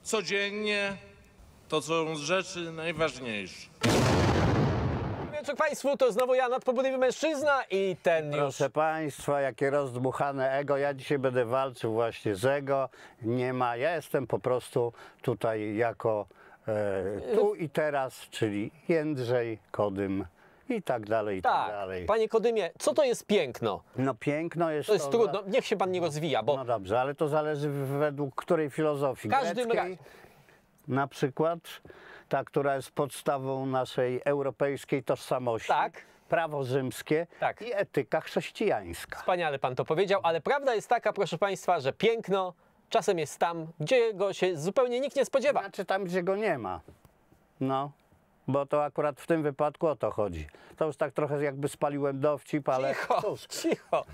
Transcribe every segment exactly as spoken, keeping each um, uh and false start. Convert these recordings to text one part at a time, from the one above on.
codziennie, to są rzeczy najważniejsze. Wieczór Państwu, to znowu ja, nadpobudliwy mężczyzna i ten już... Proszę Państwa, jakie rozdmuchane ego. Ja dzisiaj będę walczył właśnie z ego. Nie ma, ja jestem po prostu tutaj jako e, tu i teraz, czyli Jędrzej Kodym i tak dalej, i tak, Tak, dalej. panie Kodymie, co to jest piękno? No piękno jest To jest to, trudno, niech się pan nie rozwija, bo No dobrze, ale to zależy według której filozofii. w każdym Greckiej, razie... na przykład, ta, która jest podstawą naszej europejskiej tożsamości. Tak. Prawo rzymskie Tak. i etyka chrześcijańska. Wspaniale pan to powiedział, ale prawda jest taka, proszę państwa, że piękno czasem jest tam, gdzie go się zupełnie nikt nie spodziewa. Znaczy tam, gdzie go nie ma. No, bo to akurat w tym wypadku o to chodzi. To już tak trochę jakby spaliłem dowcip, ale Cicho, cóż. cicho.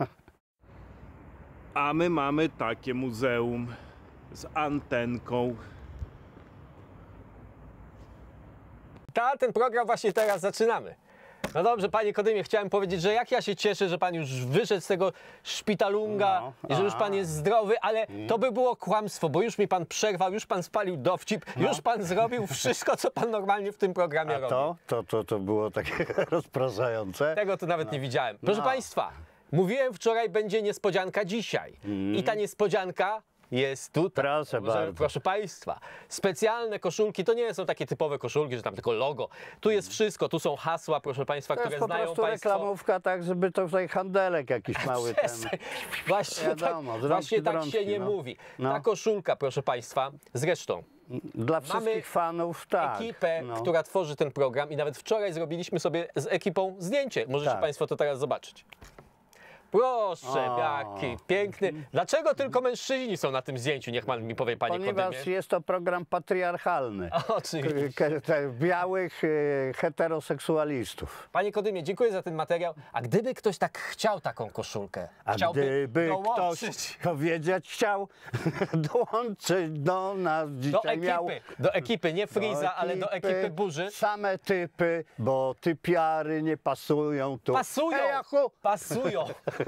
A my mamy takie muzeum z antenką. Ta, ten program właśnie teraz zaczynamy. No dobrze, panie Kodymie, chciałem powiedzieć, że jak ja się cieszę, że pan już wyszedł z tego szpitalunga No, i że już a. pan jest zdrowy, ale to by było kłamstwo, bo już mi pan przerwał, już pan spalił dowcip, już pan zrobił wszystko, co pan normalnie w tym programie A robi. to, to, to, to było takie rozpraszające. Tego to nawet nie widziałem. Proszę No. państwa, mówiłem wczoraj, będzie niespodzianka dzisiaj. I ta niespodzianka jest tutaj. Proszę Może, bardzo. Proszę państwa, specjalne koszulki, to nie są takie typowe koszulki, że tam tylko logo. Tu jest wszystko, tu są hasła, proszę państwa, To które jest po znają prostu państwo. reklamówka, tak, żeby to tutaj handelek jakiś mały ten. Przestań. Właśnie, Wiadomo, tak, z rączki właśnie do tak rączki, się nie no. mówi. No. Ta koszulka, proszę państwa, zresztą Dla wszystkich fanów, tak. ekipę, no. która tworzy ten program i nawet wczoraj zrobiliśmy sobie z ekipą zdjęcie. Możecie Tak. państwo to teraz zobaczyć. Proszę, O. jaki piękny. Dlaczego tylko mężczyźni są na tym zdjęciu? Niech pan mi powie, panie Ponieważ Kodymie. jest to program patriarchalny. Oczywiście. K- te białych e, heteroseksualistów. Panie Kodymie, dziękuję za ten materiał. A gdyby ktoś tak chciał taką koszulkę, A chciałby gdyby dołączyć ktoś powiedzieć chciał, dołączyć do nas do dzisiaj ekipy, miał. do ekipy, nie Friza, ale do ekipy Burzy. Same typy, bo typiary nie pasują tu. Pasują! Hej, Jachu! Pasują!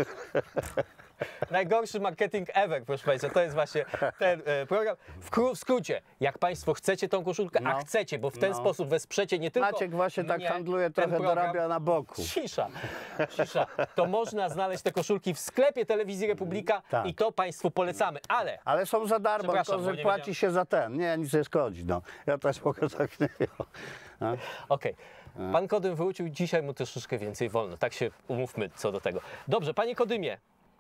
Najgorszy marketing ever, proszę państwa, to jest właśnie ten e, program. W, kró- w skrócie, jak państwo chcecie tą koszulkę, a No. chcecie, bo w ten No. sposób wesprzecie nie tylko Maciek właśnie tak mnie, handluje, ten trochę program. dorabia na boku. Cisza, cisza. To można znaleźć te koszulki w sklepie Telewizji Republika Tak. i to państwu polecamy, ale Ale są za darmo, Przepraszam, tylko bo że nie płaci wiedziałem. się za ten. Nie, nic nie szkodzi. No. Ja też mogę tak nie no. okej. Pan Kodym wrócił, dzisiaj mu troszeczkę więcej wolno, tak się umówmy co do tego. Dobrze, panie Kodymie,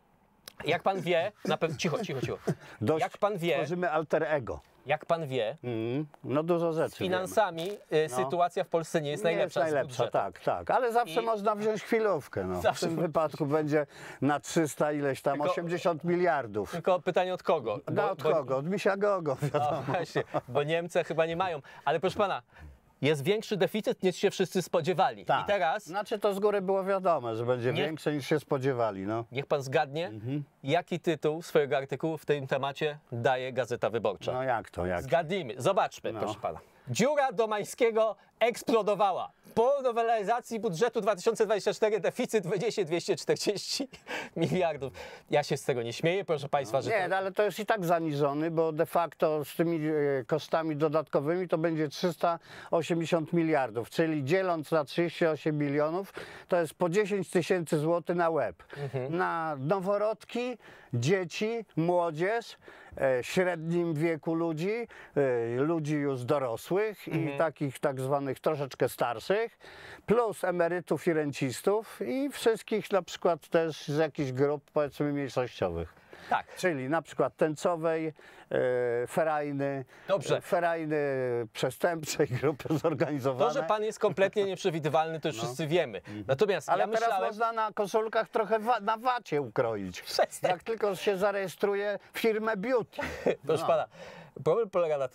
jak pan wie, na pewno, cicho, cicho, cicho. Dość Jak pan wie, tworzymy alter ego. jak pan wie, Mm, no dużo rzeczy. z finansami y, No. sytuacja w Polsce nie jest Nie najlepsza. jest z najlepsza, budżetem. tak, tak. Ale zawsze I- można wziąć chwilówkę. No. W Zawsze tym można wypadku będzie na trzysta ileś tam, Tylko- osiemdziesiąt miliardów. Tylko pytanie od kogo? No od kogo? Od misia Gogo, No wiadomo. właśnie, bo Niemcy chyba nie mają. Ale proszę pana, jest większy deficyt niż się wszyscy spodziewali. Tak. I teraz Znaczy to z góry było wiadomo, że będzie Nie- większe niż się spodziewali. No. niech pan zgadnie, Mhm. jaki tytuł swojego artykułu w tym temacie daje Gazeta Wyborcza. no jak to, jak? Zgadnijmy, zobaczmy, No. proszę pana. Dziura Domańskiego eksplodowała. Po nowelizacji budżetu dwa tysiące dwudziestego czwartego deficyt wyniesie dwieście czterdzieści miliardów. Ja się z tego nie śmieję, proszę państwa, że Nie, to... ale to jest i tak zaniżony, bo de facto z tymi e, kosztami dodatkowymi to będzie trzysta osiemdziesiąt miliardów, czyli dzieląc na trzydzieści osiem milionów, to jest po dziesięć tysięcy złotych na łeb. Na noworodki, dzieci, młodzież, e, średnim wieku ludzi, e, ludzi już dorosłych i takich tak zwanych troszeczkę starszych, plus emerytów i rencistów i wszystkich na przykład też z jakichś grup powiedzmy mniejszościowych. Tak. Czyli na przykład tęcowej, e, ferajny, Dobrze. e, ferajny przestępczej, grupy zorganizowane. To, że pan jest kompletnie nieprzewidywalny, to już wszyscy wiemy. Natomiast Ale ja teraz myślałem... można na koszulkach trochę wa na wacie ukroić. Przestań. Jak tylko się zarejestruje firmę beauty. Proszę pana, problem polega na tym,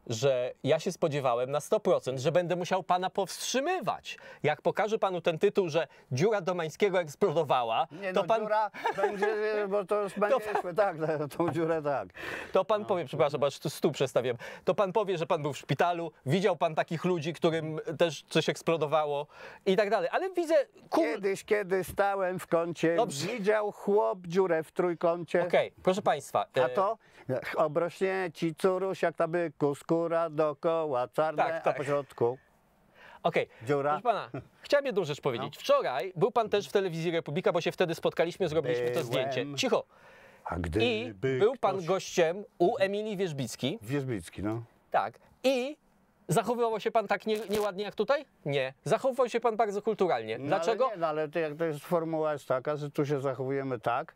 że ja się spodziewałem na sto procent, że będę musiał pana powstrzymywać. Jak pokażę panu ten tytuł, że dziura Domańskiego eksplodowała, Nie, to no, pan... dziura będzie, bo to już będziemy, tak, tą dziurę tak. To pan powie, przepraszam, bo aż tu stół przestawiam. To pan powie, że pan był w szpitalu, widział pan takich ludzi, którym też coś eksplodowało i tak dalej. Ale widzę, kur... Kiedyś, kiedy stałem w kącie, Dobrze. widział chłop dziurę w trójkącie. Okej, proszę państwa. A e, to obrośnie ci curuś jak na byku, skóra dookoła, czarne, Tak, tak. a po środku Okej, dziura. proszę pana, chciałem jedną rzecz powiedzieć. Wczoraj był pan też w telewizji Republika, bo się wtedy spotkaliśmy, zrobiliśmy to Byłem. zdjęcie. Cicho. A gdyby I był pan ktoś... gościem u Emilii Wierzbicki. Wierzbicki, no. Tak. I zachowywał się pan tak nie, nieładnie jak tutaj? Nie. Zachowywał się pan bardzo kulturalnie. No, Dlaczego? Ale nie, no, ale to, jak to jest formuła jest taka, że tu się zachowujemy tak,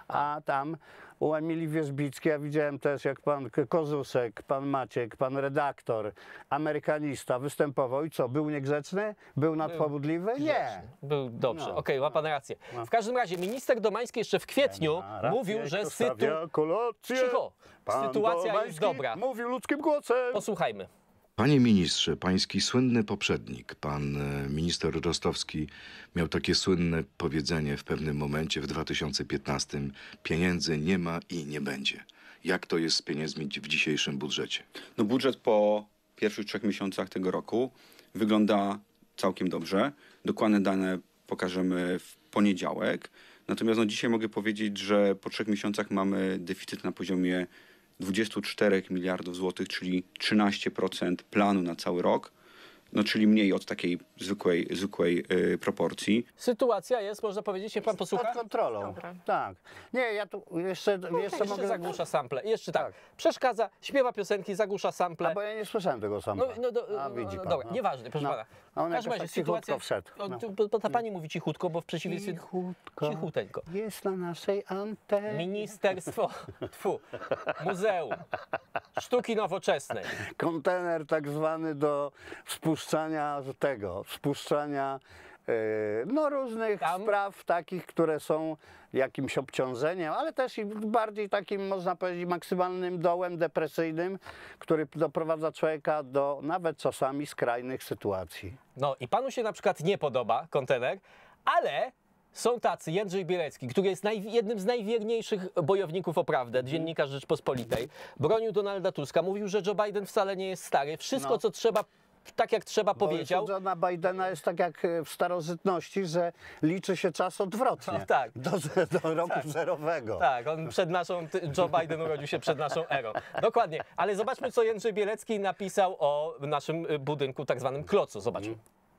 a tam u Emilii Wierzbickiej ja widziałem też, jak pan K- Kozusek, pan Maciek, pan redaktor, amerykanista występował i co, był niegrzeczny? Był nadpobudliwy? Nie. Był dobrze. No. Okej, ma pan rację. W każdym razie minister Domański jeszcze w kwietniu Ma rację, mówił, że kto sytu... stawia kolację. Cicho. Pan Sytuacja jest Domański dobra. Mówił ludzkim głosem. Posłuchajmy. Panie ministrze, pański słynny poprzednik, pan e, minister Rostowski, miał takie słynne powiedzenie w pewnym momencie w dwa tysiące piętnastym: pieniędzy nie ma i nie będzie. Jak to jest z pieniędzmi w dzisiejszym budżecie? No budżet po pierwszych trzech miesiącach tego roku wygląda całkiem dobrze. Dokładne dane pokażemy w poniedziałek. Natomiast no dzisiaj mogę powiedzieć, że po trzech miesiącach mamy deficyt na poziomie dwudziestu czterech miliardów złotych, czyli trzynaście procent planu na cały rok. No, czyli mniej od takiej zwykłej, zwykłej yy, proporcji. Sytuacja jest, można powiedzieć, się pan posłucha? Pod kontrolą. Tak. Nie, ja tu jeszcze, jeszcze Jeszcze mogę... zagłusza sample. Jeszcze tak. Tak. Przeszkadza, śpiewa piosenki, zagłusza sample. A bo ja nie słyszałem tego No, samego. no, do, A widzi no, pan. dobra, no. nieważne, proszę No. pana. A on W każdym jakoś razie tak cichutko sytuacja... wszedł. No, No. tu- bo, bo ta pani mówi cichutko, bo w przeciwieństwie... Cichutko. Cichuteńko. Jest na naszej antenie. Ministerstwo tfu, Muzeum Sztuki Nowoczesnej. Kontener tak zwany do spuszczania tego, spuszczania e, no różnych Tam? spraw takich, które są jakimś obciążeniem, ale też i bardziej takim, można powiedzieć, maksymalnym dołem depresyjnym, który doprowadza człowieka do nawet czasami skrajnych sytuacji. No i panu się na przykład nie podoba kontener, ale są tacy, Jędrzej Bielecki, który jest naj, jednym z najwierniejszych bojowników o prawdę, dziennikarz Rzeczpospolitej, bronił Donalda Tuska, mówił, że Joe Biden wcale nie jest stary, wszystko No. co trzeba, tak jak trzeba powiedział. Bo Johna Bidena jest tak jak w starożytności, że liczy się czas odwrotnie. No tak. Do, do roku zerowego. Tak, on przed naszą, ty- Joe Biden urodził się przed naszą erą. Dokładnie, ale zobaczmy, co Jędrzej Bielecki napisał o naszym y, budynku, tak zwanym klocu. Zobaczmy.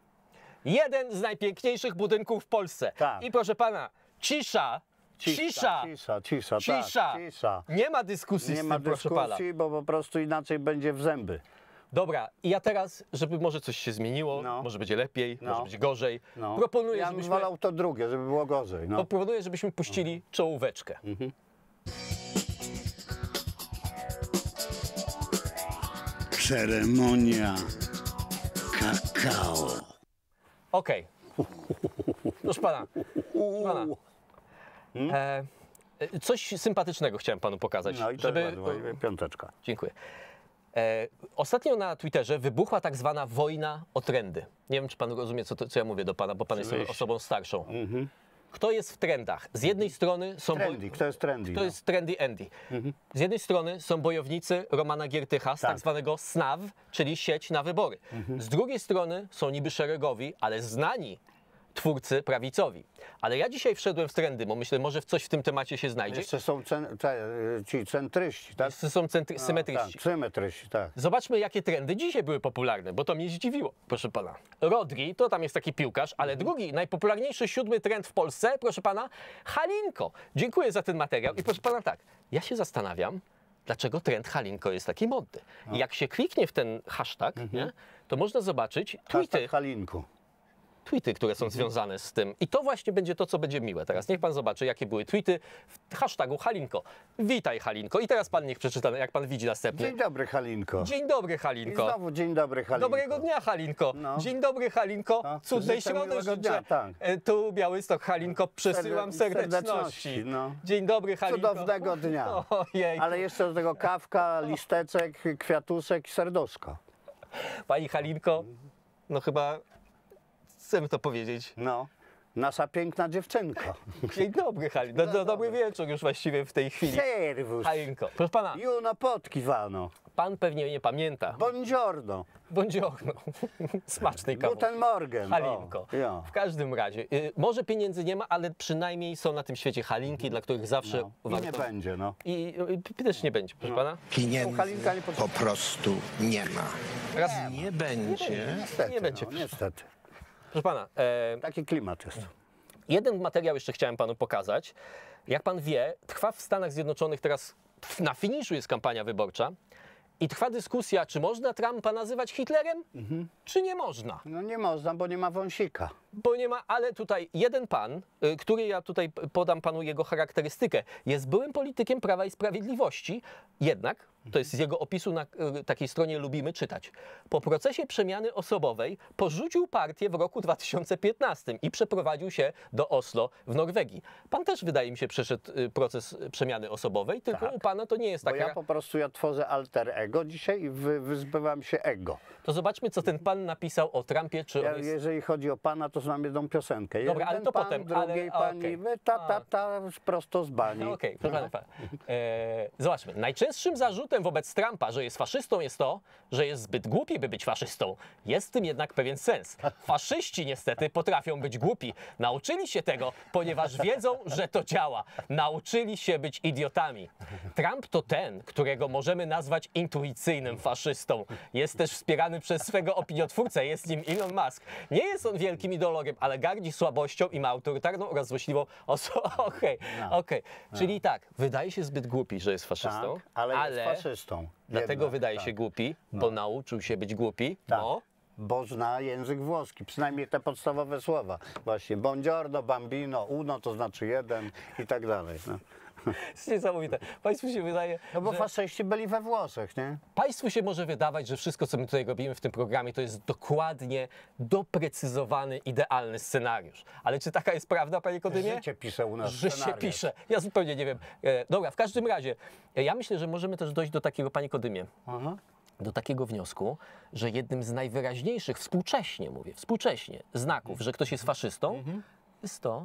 Jeden z najpiękniejszych budynków w Polsce. Tak. I proszę pana, cisza, cisza, Cisza, cisza, cisza, cisza. tak, cisza. Nie ma dyskusji Nie z ma tym, proszę pana. dyskusji, bo po prostu inaczej będzie w zęby. Dobra, i ja teraz, żeby może coś się zmieniło, No. może będzie lepiej, No. może będzie gorzej, No. proponuję, Ja bym żebyśmy, wolał to drugie, żeby było gorzej. No. proponuję, żebyśmy puścili czołóweczkę. Ceremonia kakao. Okej. Proszę pana. Proszę pana. E, e, coś sympatycznego chciałem panu pokazać. No i to żeby... żeby... piąteczka. Dziękuję. E, ostatnio na Twitterze wybuchła tak zwana wojna o trendy. Nie wiem, czy pan rozumie, co, to, co ja mówię do pana, bo pan jest Oczywiście. osobą starszą. Kto jest w trendach? Z jednej strony są... boj- Trendy, kto jest trendy? To no. jest Trendy Andy. Z jednej strony są bojownicy Romana Giertycha z tak, Tak. zwanego S N A W, czyli sieć na wybory. Z drugiej strony są niby szeregowi, ale znani twórcy prawicowi. Ale ja dzisiaj wszedłem w trendy, bo myślę, może w coś w tym temacie się znajdzie. Jeszcze są cen, te, ci centryści, tak? Wszyscy są centry- No, symetryści. Tak, symetryści, tak. Zobaczmy, jakie trendy dzisiaj były popularne, bo to mnie zdziwiło, proszę pana. Rodri, to tam jest taki piłkarz, ale drugi, najpopularniejszy siódmy trend w Polsce, proszę pana, Halinko. Dziękuję za ten materiał i proszę pana tak, ja się zastanawiam, dlaczego trend Halinko jest taki modny. I jak się kliknie w ten hashtag, nie, to można zobaczyć tweety, Hashtag Halinku. tweety, które są związane z tym. I to właśnie będzie to, co będzie miłe teraz. Niech pan zobaczy, jakie były tweety w hashtagu Halinko. Witaj, Halinko. I teraz pan niech przeczyta, jak pan widzi następny. Dzień dobry, Halinko. Dzień dobry, I Halinko. znowu dzień dobry, Halinko. Dobrego dnia, Halinko. No. Dzień dobry, Halinko. No, Cudnej życzę środy miłego życzę. dnia, tak. E, Tu Białystok, Halinko, przesyłam Serde- serdeczności. serdeczności, no. Dzień dobry, Halinko. Cudownego dnia. Ojej. Ale jeszcze do tego kawka, listeczek, kwiatuszek i serduszko. Pani Halinko, no chyba chcemy to powiedzieć. No, nasza piękna dziewczynka. Dzień dobry, Halinko. No, no, dobry wieczór już właściwie w tej chwili. Servus. Halinko, proszę pana, Juno potkiwano. pan pewnie nie pamięta. Buongiorno. Buongiorno. Smacznej kawy. Guten Morgen. Halinko. O, ja. W każdym razie, y, może pieniędzy nie ma, ale przynajmniej są na tym świecie halinki, dla których zawsze No. I warto. nie będzie, no. I y, też nie będzie, proszę pana. No, Halinka nie Pieniędzy potrzebuje. po prostu nie ma. Raz, Nie będzie. Niestety, nie będzie. No, niestety. proszę pana, e, Taki klimat jest. jeden materiał jeszcze chciałem panu pokazać. Jak pan wie, trwa w Stanach Zjednoczonych teraz, na finiszu jest kampania wyborcza i trwa dyskusja, czy można Trumpa nazywać Hitlerem, czy nie można. No nie można, bo nie ma wąsika. Bo nie ma, ale tutaj jeden pan, y, który ja tutaj p- podam panu jego charakterystykę, jest byłym politykiem Prawa i Sprawiedliwości, jednak, to jest z jego opisu na y, takiej stronie Lubimy czytać, po procesie przemiany osobowej porzucił partię w roku dwa tysiące piętnastym i przeprowadził się do Oslo w Norwegii. Pan też, wydaje mi się, przeszedł y, proces y, przemiany osobowej, tylko Tak. u pana to nie jest Bo taka... ja po prostu ja tworzę alter ego dzisiaj i wy, wyzbywam się ego. To zobaczmy, co ten pan napisał o Trumpie, czy Ja, on jest... jeżeli chodzi o pana, to znam jedną piosenkę. Dobra, ale Jeden to pan, potem, drugiej ale- pani, okej. wy ta, ta, ta, prosto z bani. No okej, proszę państwa. E, zobaczmy. Najczęstszym zarzutem wobec Trumpa, że jest faszystą, jest to, że jest zbyt głupi, by być faszystą. Jest w tym jednak pewien sens. Faszyści niestety potrafią być głupi. Nauczyli się tego, ponieważ wiedzą, że to działa. Nauczyli się być idiotami. Trump to ten, którego możemy nazwać intuicyjnym faszystą. Jest też wspierany przez swego opiniotwórcę, jest nim Elon Musk. Nie jest on wielkim ideologiem, ale gardzi słabością i ma autorytarną oraz złośliwą osobę. Okej, okej. Czyli tak, wydaje się zbyt głupi, że jest faszystą, Tak, ale, jest faszystą. dlatego Jednak, wydaje tak. się głupi, bo nauczył się być głupi, Tak. bo... Bo zna język włoski, przynajmniej te podstawowe słowa. Właśnie buongiorno, bambino, uno to znaczy jeden i tak dalej. No, Jest niesamowite. Państwu się wydaje, no bo że... faszyści byli we Włoszech, nie? Państwu się może wydawać, że wszystko, co my tutaj robimy w tym programie, to jest dokładnie doprecyzowany, idealny scenariusz. Ale czy taka jest prawda, panie Kodymie? Życie pisze u nas Że się scenariusz. pisze. Ja zupełnie nie wiem. E, dobra, w każdym razie, e, ja myślę, że możemy też dojść do takiego, panie Kodymie, Aha. do takiego wniosku, że jednym z najwyraźniejszych, współcześnie mówię, współcześnie, znaków, że ktoś jest faszystą, Mhm. jest to,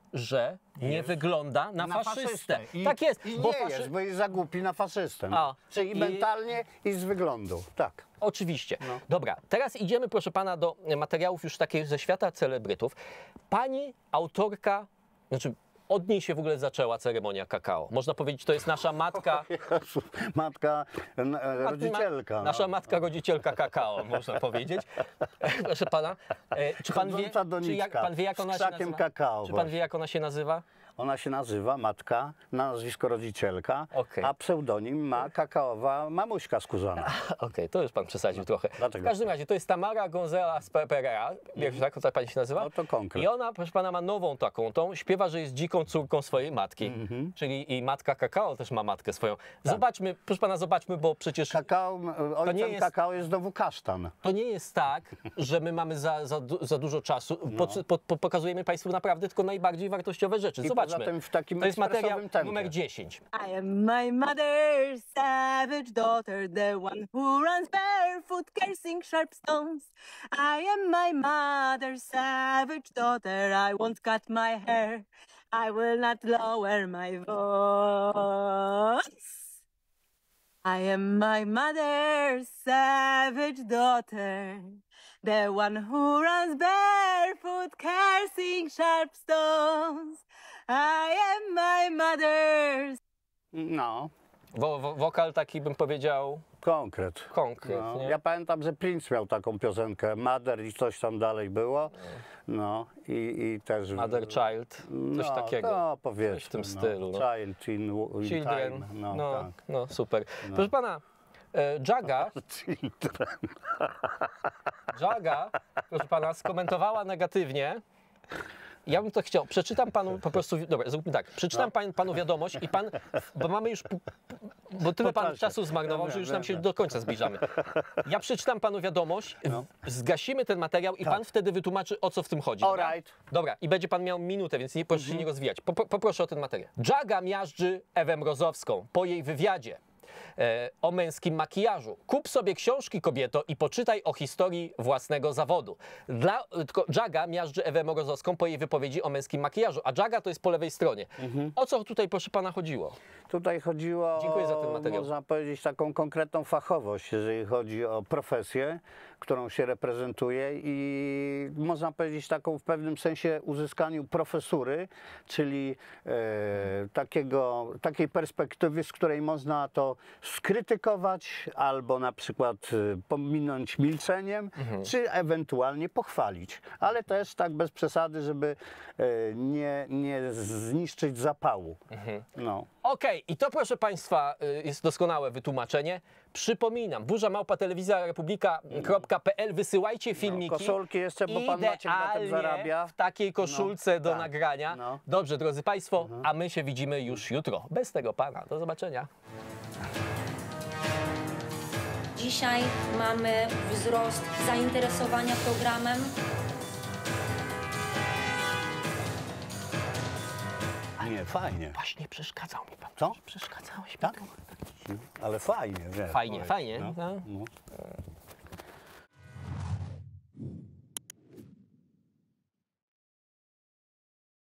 że nie wygląda na, Na faszystę. I, tak jest, I bo nie faszy... jest, bo jest za głupi na faszystę. A, Czyli i- mentalnie i z wyglądu, tak. Oczywiście. No. Dobra, teraz idziemy, proszę pana, do materiałów już takich ze świata celebrytów. Pani autorka, znaczy od niej się w ogóle zaczęła ceremonia kakao. Można powiedzieć, to jest nasza matka, Jezu, matka, n- e, rodzicielka. Ma, nasza no. matka rodzicielka kakao, można powiedzieć. Proszę pana, e, czy pan wie, Chodząca czy jak, doniczka pan wie, jak z ona się krzakiem nazywa? kakao Czy pan właśnie. wie, jak ona się nazywa? Ona się nazywa matka, na nazwisko rodzicielka, Okej. a pseudonim ma kakaowa mamuśka skórzana. Okej, to już pan przesadził trochę. Dlaczego? W każdym razie, to jest Tamara González Pereira, wiesz, tak, tak pani się nazywa? No to konkret. I ona, proszę pana, ma nową taką, tą śpiewa, że jest dziką córką swojej matki. Mhm. Czyli i matka kakao też ma matkę swoją. Zobaczmy, proszę pana, zobaczmy, bo przecież Kakao, e, ojcem nie jest- kakao jest znowu kasztan. to nie jest tak, że my mamy za, za, du- za dużo czasu. Po, po, po, pokazujemy państwu naprawdę tylko najbardziej wartościowe rzeczy. I Zobaczmy. poza tym w takim To jest materiał ekspresowym tempie. numer dziesięć. I am my mother's savage daughter, the one who runs barefoot, cursing sharp stones. I am my mother's savage daughter, I won't cut my hair, I will not lower my voice. I am my mother's savage daughter, the one who runs barefoot, cursing sharp stones. I am my mother's. No, Wo, wo, wokal taki, bym powiedział, konkret. konkret. No. nie? Ja pamiętam, że Prince miał taką piosenkę, Mother i coś tam dalej było. No i, i też... Mother Child, coś no, takiego. No, powiedzmy. Coś w tym no. stylu. No. Child in, in Children, time. No, no, tak. no super. Proszę pana, E, Jaga, Jaga, proszę pana, skomentowała negatywnie. Ja bym to chciał, przeczytam panu po prostu, dobra, zróbmy tak, przeczytam pan, panu wiadomość i pan, bo mamy już, bo tyle pan czasie. czasu zmarnował, że już nam się do końca zbliżamy. Ja przeczytam panu wiadomość, zgasimy ten materiał i pan wtedy wytłumaczy, o co w tym chodzi. Dobra? Alright. Dobra, i będzie pan miał minutę, więc nie, proszę się nie rozwijać. Popo- Poproszę o ten materiał. Jaga miażdży Ewę Mrozowską po jej wywiadzie e, o męskim makijażu. Kup sobie książki, kobieto, i poczytaj o historii własnego zawodu. Dla, tylko Jaga miażdży Ewę Mrozowską po jej wypowiedzi o męskim makijażu, a Jaga to jest po lewej stronie. O co tutaj, proszę pana, chodziło? Tutaj chodziło Dziękuję za ten o, materiał. można powiedzieć, taką konkretną fachowość, jeżeli chodzi o profesję, którą się reprezentuje i można powiedzieć taką w pewnym sensie uzyskaniu profesury, czyli e, takiego, takiej perspektywy, z której można to skrytykować albo na przykład e, pominąć milczeniem, czy ewentualnie pochwalić. Ale też tak bez przesady, żeby e, nie, nie zniszczyć zapału. No. Okej, i to, proszę państwa, y, jest doskonałe wytłumaczenie. Przypominam, burza małpa telewizja republika kropka p l, wysyłajcie filmiki. koszulki jeszcze, bo pan Maciek na tym Idealnie zarabia. w takiej koszulce No, do tak, nagrania. no. Dobrze, drodzy państwo, a my się widzimy już jutro. Bez tego pana. Do zobaczenia. Dzisiaj mamy wzrost zainteresowania programem. Nie, fajnie. Właśnie przeszkadzał mi pan. Co? Przeszkadzałeś mi. Tak? Ale fajnie, wiesz. Fajnie, powiedz, fajnie. no. No. No.